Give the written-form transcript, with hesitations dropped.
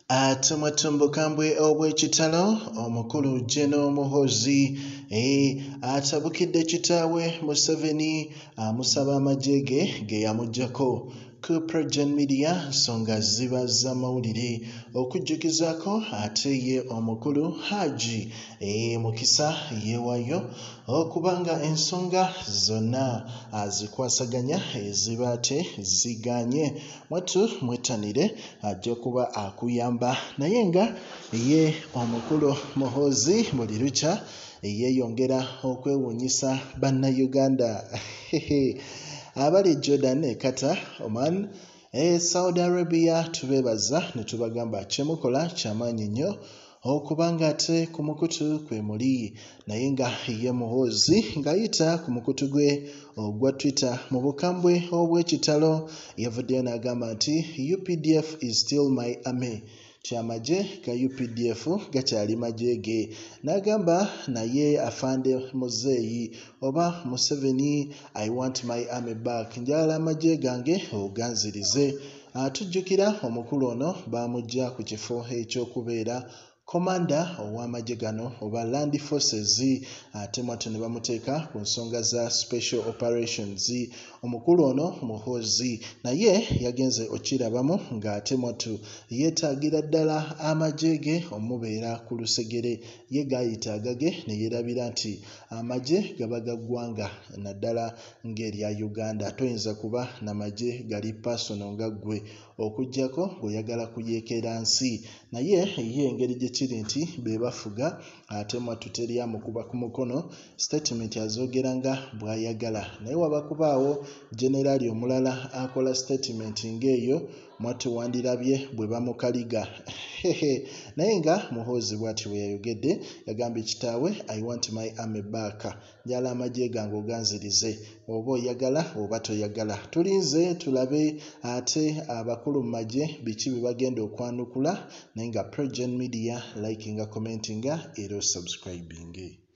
Atumatumbukambwe obw'ekitalo omukulu Geno Muhoozi Atabukidde kitaawe Museveni amusaba amaje ge yamuggyako ku PROJOURN media nsonga ziba za mawulire okujjukizaako ate ye omukulu Haji Mukisa yeewayo okubanga ensonga zonna azikwasaganya eziba ate ziganye mwatu mwetanire ajja kuba akuyamba naye nga ye omukulu Muhoozi buli lukya yeeyongera okwewuunyisa bannayuganda abali Jordan Qatar Oman Saudi Arabia tubeebaza ne tubagamba kyemukola kyamaanyi nnyo okubanga ate ku mukutu kwe muli naye nga ye Muhoozi ng'ayita ku mukutu gwe ogwa Twitter mu bukambwe obw'ekitalo yavuddeyo n'agamba nti UPDF is still my army kyamaje ga UPDF gakyali maje ge n'agamba naye Afande Mzee oba Museveni I want my army back njala amaje gange oganzirize atujjukira omukulu ono baamujja ku kifo ekyokubeera Commander ow'amagye gano oba Land Forces ate mwatu ne bamuteeka ku nsonga za Special Operations omukulu ono Muhoozi naye yagenze okirabamu ng'ate mwatu yeetaagira ddala amagye ge omubeera ku lusegere ye gaayitaaga ge ne yeerabira nti amagye gaba ga ggwanga naddala ng'erya Uganda toyinza kuba n'amagye gali personal nga ggwe okuggyako ng'oyagala kuyeekera nsi naye ye engeri gye kiri nti be bafuga ate mwatu teri amukuba ku mukono statement azoogeranga bw'ayagala naye wabakubaawo generaali omulala akola statement ng'eyo mwatu wandirabye bwe bamukaliga naye nga Muhoozi bw'ati bwe yayogedde yagambye kitaawe I want my army back njala amagye gange oganzirize oba oyagala oba toyagala tulinze tulabe ate abakulu mu magye biki bye bagenda okwanukula naye nga PROJOURN media likinga commentinga era subscribing